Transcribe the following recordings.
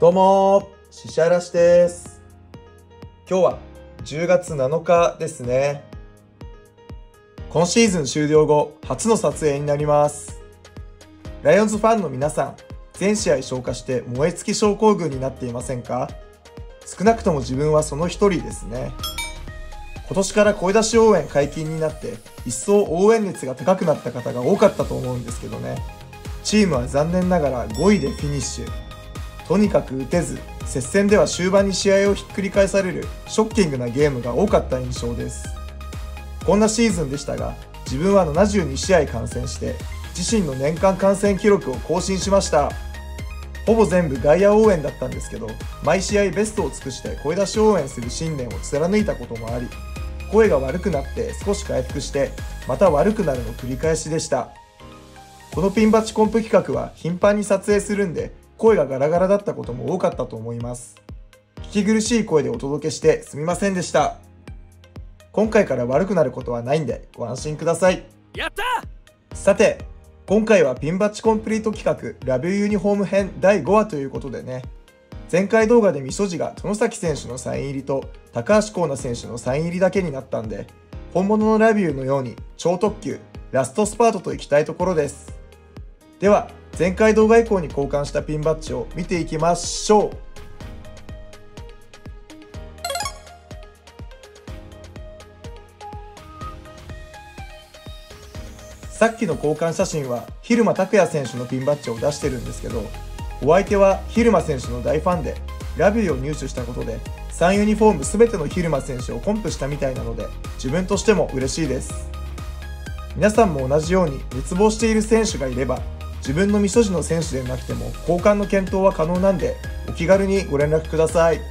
どうもししゃらしです。今日は10月7日ですね。今シーズン終了後初の撮影になります。ライオンズファンの皆さん、全試合消化して燃え尽き症候群になっていませんか？少なくとも自分はその一人ですね。今年から声出し応援解禁になって一層応援熱が高くなった方が多かったと思うんですけどね。チームは残念ながら5位でフィニッシュ。とにかく打てず、接戦では終盤に試合をひっくり返されるショッキングなゲームが多かった印象です。こんなシーズンでしたが、自分は72試合観戦して自身の年間観戦記録を更新しました。ほぼ全部外野応援だったんですけど、毎試合ベストを尽くして声出し応援する信念を貫いたこともあり、声が悪くなって少し回復してまた悪くなるの繰り返しでした。このピンバッジコンプ企画は頻繁に撮影するんで、声がガラガラだったことも多かったと思います。聞き苦しい声でお届けしてすみませんでした。今回から悪くなることはないんでご安心ください。 やった！ さて、今回はピンバッジコンプリート企画ラビューユニフォーム編第5話ということでね、前回動画でみそじが外崎選手のサイン入りと高橋光成選手のサイン入りだけになったんで、本物のラビューのように超特急ラストスパートといきたいところです。では前回動画以降に交換したピンバッジを見ていきましょう。さっきの交換写真は蛭間拓哉選手のピンバッジを出してるんですけど、お相手は蛭間選手の大ファンでラビューを入手したことで3ユニフォーム全ての蛭間選手をコンプしたみたいなので、自分としても嬉しいです。皆さんも同じように熱望している選手がいれば、自分のみそじの選手でなくても交換の検討は可能なんで、お気軽にご連絡ください。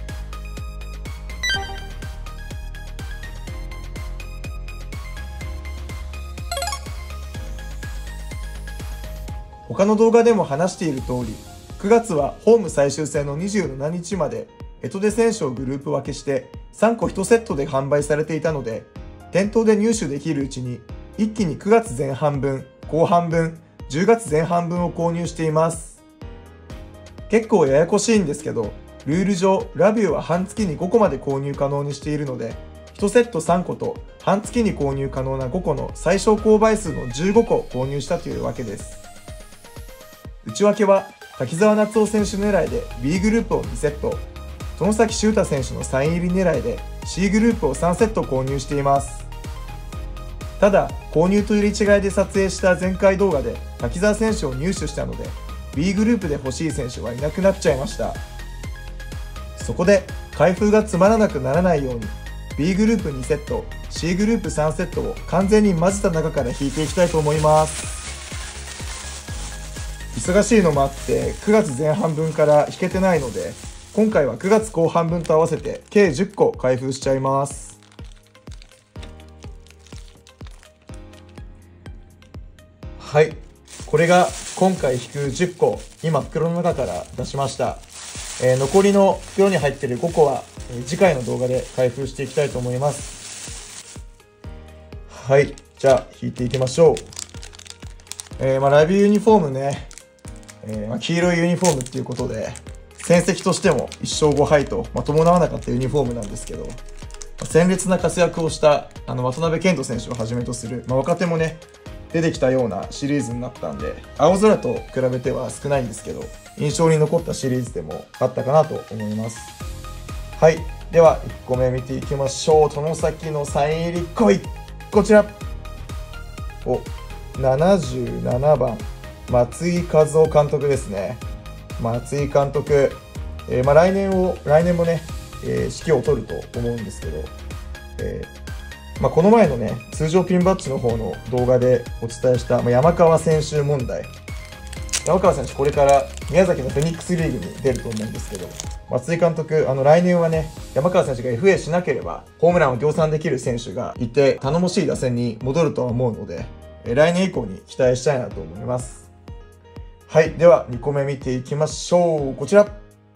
他の動画でも話している通り、9月はホーム最終戦の27日まで干支で選手をグループ分けして3個1セットで販売されていたので、店頭で入手できるうちに一気に9月前半分、後半分、10月前半分を購入しています。結構ややこしいんですけど、ルール上ラビューは半月に5個まで購入可能にしているので、1セット3個と半月に購入可能な5個の最小購買数の15個購入したというわけです。内訳は滝沢夏夫選手狙いで B グループを2セット、外崎修太選手のサイン入り狙いで C グループを3セット購入しています。ただ購入と入れ違いで撮影した前回動画で滝沢選手を入手したので B グループで欲しい選手はいなくなっちゃいました。そこで開封がつまらなくならないように B グループ2セット C グループ3セットを完全に混ぜた中から引いていきたいと思います。忙しいのもあって9月前半分から引けてないので、今回は9月後半分と合わせて計10個開封しちゃいます。はい、これが今回引く10個、今袋の中から出しました。残りの袋に入っている5個は次回の動画で開封していきたいと思います。はい、じゃあ引いていきましょう。ラビューユニフォームね、黄色いユニフォームっていうことで戦績としても1勝5敗と、伴わなかったユニフォームなんですけど、鮮烈な活躍をした渡辺健人選手をはじめとする、若手もね出てきたようなシリーズになったんで、青空と比べては少ないんですけど印象に残ったシリーズでもあったかなと思います。はい、では1個目見ていきましょう。外崎のサイン入り来い、こちらお77番松井一夫監督ですね。松井監督、来年もね、指揮を取ると思うんですけど、この前のね通常ピンバッジの方の動画でお伝えした、山川選手問題。山川選手これから宮崎のフェニックスリーグに出ると思うんですけど、松井監督来年はね山川選手が FA しなければホームランを量産できる選手がいて頼もしい打線に戻るとは思うので、来年以降に期待したいなと思います。はい、では2個目見ていきましょう。こちら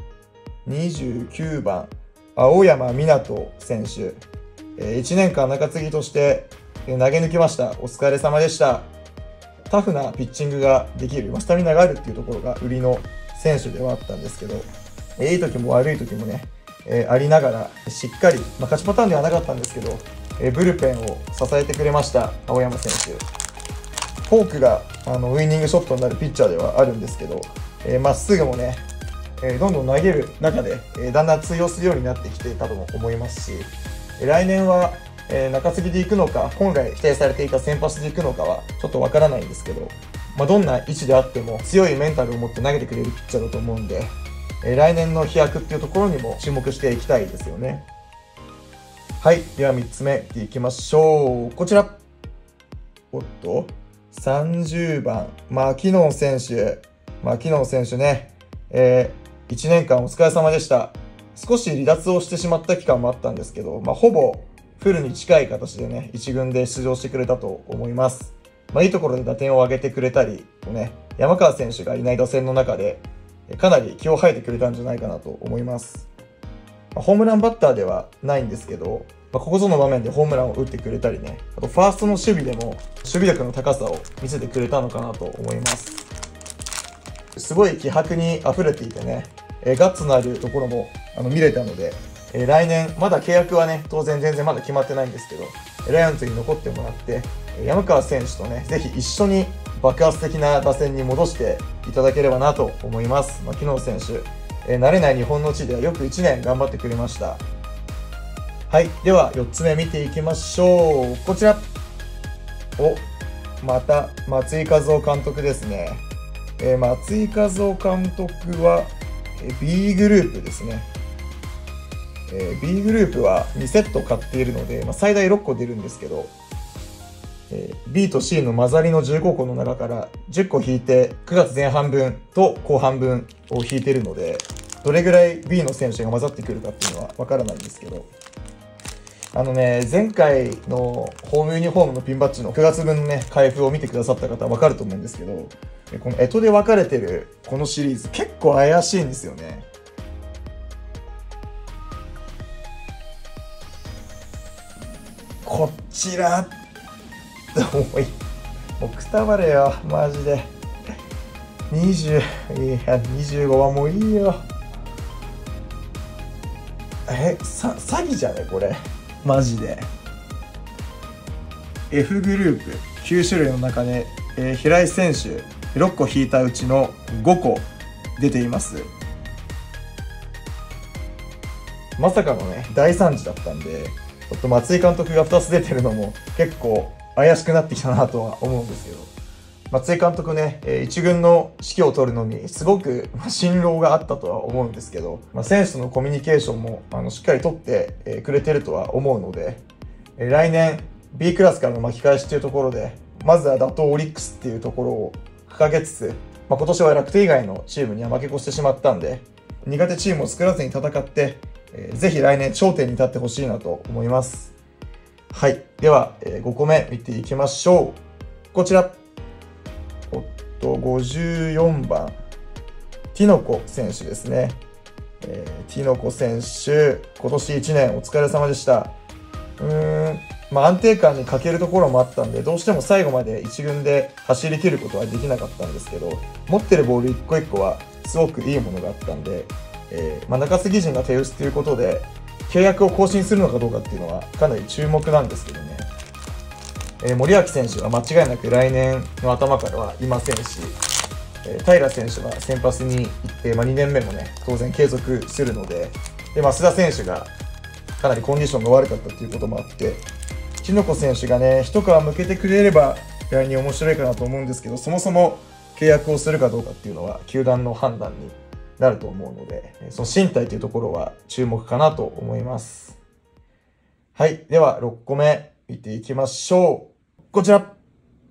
29番青山湊選手、1年間中継ぎとして投げ抜きました。お疲れ様でした。タフなピッチングができる、スタミナがあるっていうところが売りの選手ではあったんですけど、いい時も悪い時もね、ありながら、しっかり、勝ちパターンではなかったんですけど、ブルペンを支えてくれました、青山選手。フォークがウイニングショットになるピッチャーではあるんですけど、まっすぐもね、どんどん投げる中で、だんだん通用するようになってきていたと思いますし、来年は、中継ぎで行くのか、本来期待されていた先発で行くのかはちょっとわからないんですけど、どんな位置であっても強いメンタルを持って投げてくれるピッチャーだと思うんで、来年の飛躍っていうところにも注目していきたいですよね。はい。では3つ目いきましょう。こちら。30番、マキノン選手。マキノン選手ね、1年間お疲れ様でした。少し離脱をしてしまった期間もあったんですけど、ほぼフルに近い形でね、1軍で出場してくれたと思います。いいところで打点を上げてくれたり、山川選手がいない打線の中で、かなり気を吐いてくれたんじゃないかなと思います。ホームランバッターではないんですけど、ここぞの場面でホームランを打ってくれたりね、あとファーストの守備でも守備力の高さを見せてくれたのかなと思います。すごい気迫に溢れていてね、ガッツのあるところも見れたので、来年、まだ契約はね、当然全然まだ決まってないんですけど、ライオンズに残ってもらって、山川選手とね、ぜひ一緒に爆発的な打線に戻していただければなと思います。マキノン選手、慣れない日本の地ではよく1年頑張ってくれました。はい。では、4つ目見ていきましょう。こちら。また、松井一夫監督ですね。松井一夫監督は、B グループですね。B グループは2セット買っているので、最大6個出るんですけど、B と C の混ざりの15個の中から10個引いて9月前半分と後半分を引いているので、どれぐらい B の選手が混ざってくるかっていうのはわからないんですけど、前回のホームユニフォームのピンバッジの9月分のね、開封を見てくださった方はわかると思うんですけど、この干支で分かれてるこのシリーズ結構怪しいんですよね。こちら、もうくたばれよ、マジで。25はもういいよ。詐欺じゃねこれ。マジで。F グループ9種類の中で、平井選手6個引いたうちの5個出ています。まさかのね、大惨事だったんで、ちょっと松井監督が2つ出てるのも結構怪しくなってきたなとは思うんですけど、松井監督ね、1軍の指揮を取るのにすごく辛労があったとは思うんですけど、選手とのコミュニケーションもしっかり取ってくれてるとは思うので、来年 B クラスからの巻き返しというところで、まずは打倒オリックスっていうところを掲げつつ、今年は楽天以外のチームには負け越してしまったんで、苦手チームを作らずに戦って、ぜひ来年頂点に立ってほしいなと思います。はい。では、5個目見ていきましょう。こちら。54番、ティノコ選手ですね。ティノコ選手、今年1年お疲れ様でした。安定感に欠けるところもあったんで、どうしても最後まで1軍で走り切ることはできなかったんですけど、持ってるボール一個一個はすごくいいものがあったんで、中継ぎ陣が手薄ということで、契約を更新するのかどうかっていうのはかなり注目なんですけどね。森脇選手は間違いなく来年の頭からはいませんし、平選手は先発に行って、2年目もね、当然継続するので、増田選手がかなりコンディションが悪かったということもあって、キノコ選手がね、一皮向けてくれれば来年面白いかなと思うんですけど、そもそも契約をするかどうかっていうのは球団の判断になると思うので、その身体というところは注目かなと思います。はい。では、6個目見ていきましょう。こちら。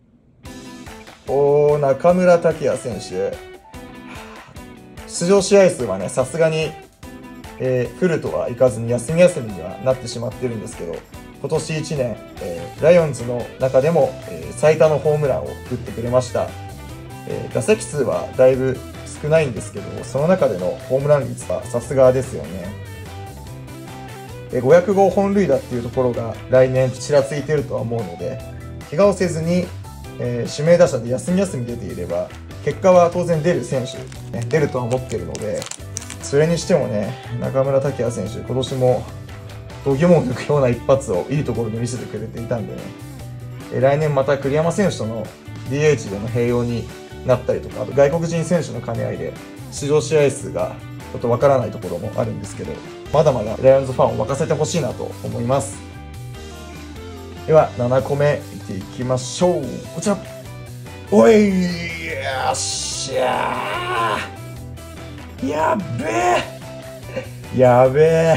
中村剛也選手。出場試合数はね、さすがに、フルとはいかずに休みにはなってしまってるんですけど、今年1年、ライオンズの中でも、最多のホームランを打ってくれました。打席数はだいぶ少ないんですけど、その中でのホームラン率はさすがですよね。500号本塁打っていうところが来年ちらついているとは思うので、怪我をせずに、指名打者で休み出ていれば、 結果は当然出る選手、ね、出るとは思ってるので、それにしてもね、中村剛也選手、今年も度肝を抜くような一発をいいところで見せてくれていたんでね、来年また栗山選手との DH での併用になったりとか、あと外国人選手の兼ね合いで出場試合数がちょっとわからないところもあるんですけど、まだまだライオンズファンを沸かせてほしいなと思います。では7個目見ていきましょう。こちら、おい、よっしゃー、やっべえ、やべえ、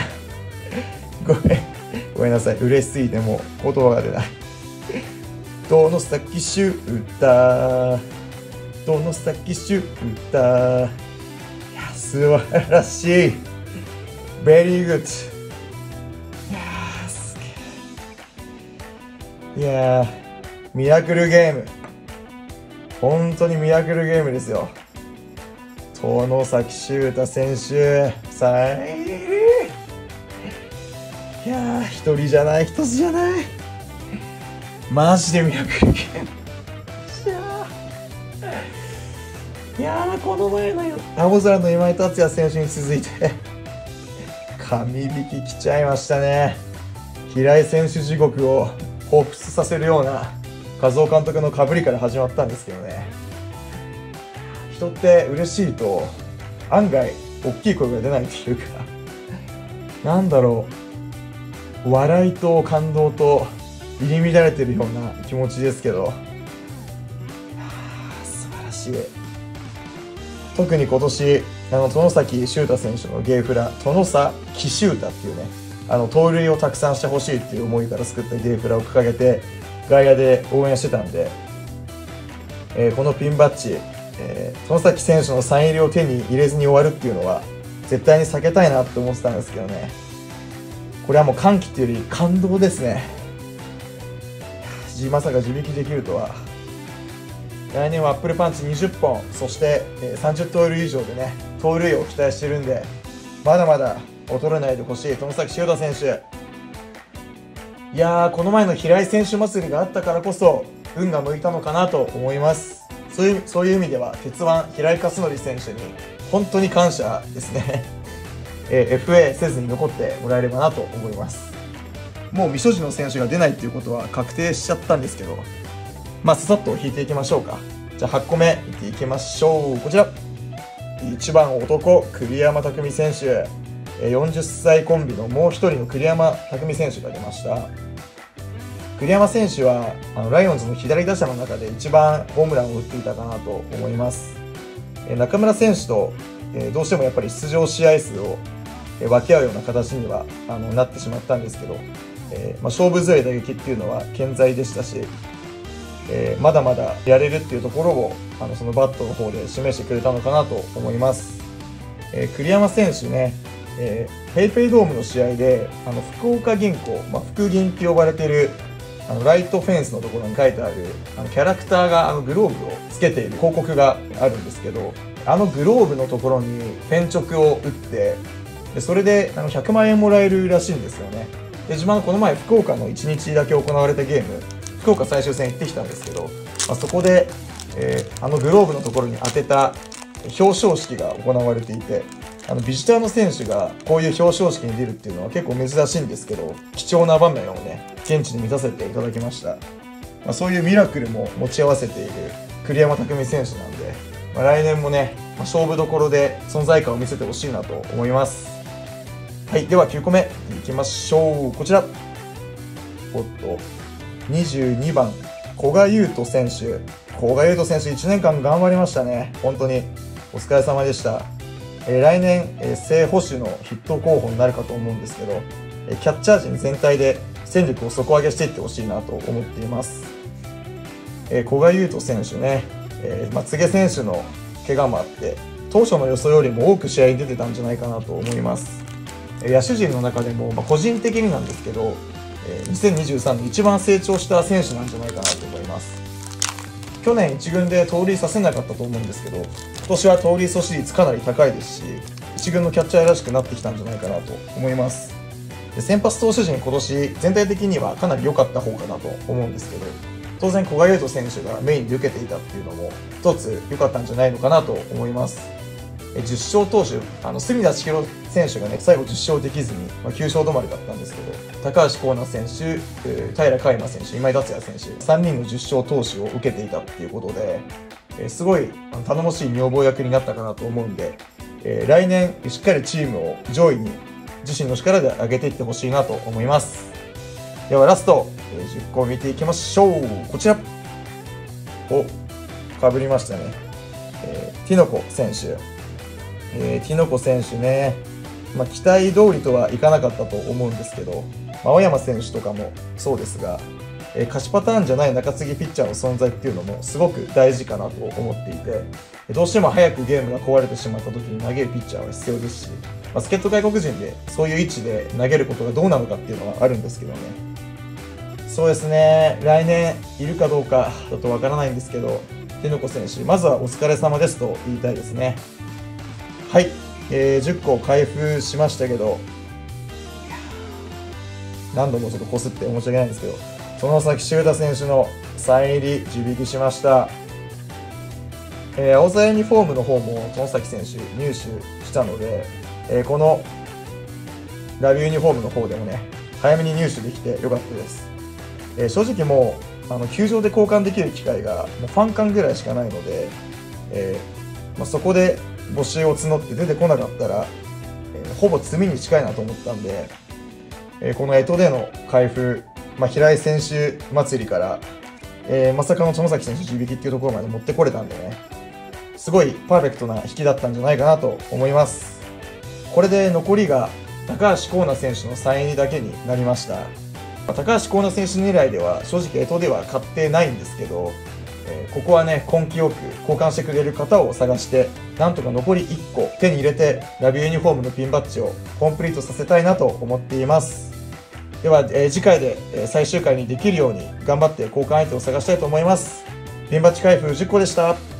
ごめんなさい、嬉しすぎてもう言葉が出ない。どの先シューター、どの先シューター、いや素晴らしい、ベリーグッド、いやーすげえ、いやーミラクルゲーム、本当にミラクルゲームですよ。外崎修太選手、いやー一人じゃない、一つじゃない、マジでミラクルゲーム。いやーこの前の青空の今井達也選手に続いて神引き来ちゃいましたね。平井選手地獄を彷彿させるような和夫監督のかぶりから始まったんですけどね、人って嬉しいと案外大きい声が出ないっていうか、なんだろう、笑いと感動と入り乱れてるような気持ちですけど、素晴らしい。特に今年外崎修太選手のゲーフラ、外崎修太っていうね、盗塁をたくさんしてほしいっていう思いから作ったゲーフラを掲げて外野で応援してたんで、このピンバッジ、外崎選手のサイン入りを手に入れずに終わるっていうのは絶対に避けたいなって思ってたんですけどね、これはもう歓喜っていうより感動ですね。まさか自引きできるとは。来年はアップルパンチ20本、そして30盗塁以上でね、盗塁を期待してるんで、まだまだ衰えないでほしい外崎修太選手。いやーこの前の平井選手祭りがあったからこそ運が向いたのかなと思います。そういう意味では鉄腕平井克典選手に本当に感謝ですね。FA せずに残ってもらえればなと思います。もう未所持の選手が出ないっていうことは確定しちゃったんですけど、ささっと引いていきましょうか。じゃあ8個目いっていきましょう。こちら1番男栗山巧選手、40歳コンビのもう一人の栗山巧選手が出ました。栗山選手はライオンズの左打者の中で一番ホームランを打っていたかなと思います。中村選手とどうしてもやっぱり出場試合数を分け合うような形にはなってしまったんですけど、勝負強い打撃っていうのは健在でしたし、まだまだやれるっていうところをそのバットの方で示してくれたのかなと思います。栗山選手ね、ペイペイドームの試合で福岡銀行、福銀って呼ばれているライトフェンスのところに書いてあるキャラクターがグローブをつけている広告があるんですけど、グローブのところにペン直を打って、でそれで100万円もらえるらしいんですよね。で自慢この前福岡の1日だけ行われたゲーム、福岡最終戦行ってきたんですけど、そこで、グローブのところに当てた表彰式が行われていて、ビジターの選手がこういう表彰式に出るっていうのは結構珍しいんですけど、貴重な場面をね現地で見させていただきました。そういうミラクルも持ち合わせている栗山巧選手なんで、来年もね勝負どころで存在感を見せてほしいなと思います。はい、では9個目いきましょう。こちら22番古賀悠斗選手。古賀悠斗選手1年間頑張りましたね。本当にお疲れ様でした。来年、正捕手の筆頭候補になるかと思うんですけど、キャッチャー陣全体で戦力を底上げしていってほしいなと思っています。古賀悠斗選手ね、柘植選手の怪我もあって当初の予想よりも多く試合に出てたんじゃないかなと思います。野手陣の中でも、個人的になんですけど、2023年一番成長した選手なんじゃないかなと思います。去年1軍で盗塁させなかったと思うんですけど、今年は盗塁阻止率かなり高いですし、1軍のキャッチャーらしくなってきたんじゃないかなと思います。で先発投手陣今年全体的にはかなり良かった方かなと思うんですけど、 当然古賀優斗選手がメインで受けていたっていうのも一つ良かったんじゃないのかなと思います。10勝投手、隅田知弘選手がね、最後10勝できずに、9勝止まりだったんですけど、高橋光成選手、平海馬選手、今井達也選手、3人の10勝投手を受けていたっていうことで、すごい頼もしい女房役になったかなと思うんで、来年しっかりチームを上位に自身の力で上げていってほしいなと思います。ではラスト、10個見ていきましょう。こちら。かぶりましたね。ティノコ選手。ティノコ選手ね、期待通りとはいかなかったと思うんですけど、青山選手とかもそうですが、勝ちパターンじゃない中継ぎピッチャーの存在っていうのもすごく大事かなと思っていて、どうしても早くゲームが壊れてしまった時に投げるピッチャーは必要ですし、助っ人外国人でそういう位置で投げることがどうなのかっていうのはあるんですけどね。そうですね、来年いるかどうかだとわからないんですけど、ティノコ選手、まずはお疲れ様ですと言いたいですね。はい、10個開封しましたけど、何度もちょっとこすって申し訳ないんですけど、外崎修太選手のサイン入り地引きしました。青さユニフォームの方も外崎選手入手したので、このラビューユニフォームの方でもね、早めに入手できてよかったです。正直もう球場で交換できる機会がもうファン間ぐらいしかないので、そこで募集を募って出てこなかったら、ほぼ詰みに近いなと思ったんで、この干支での開封、平井選手祭りから、まさかの外崎選手地引きっていうところまで持ってこれたんでね、すごいパーフェクトな引きだったんじゃないかなと思います。これで残りが高橋光成選手のサイン入りだけになりました。高橋光成選手狙いでは正直干支では買ってないんですけど、ここはね、根気よく交換してくれる方を探して、なんとか残り1個手に入れて、ラビューユニフォームのピンバッジをコンプリートさせたいなと思っています。では、次回で最終回にできるように頑張って交換相手を探したいと思います。ピンバッジ開封10個でした。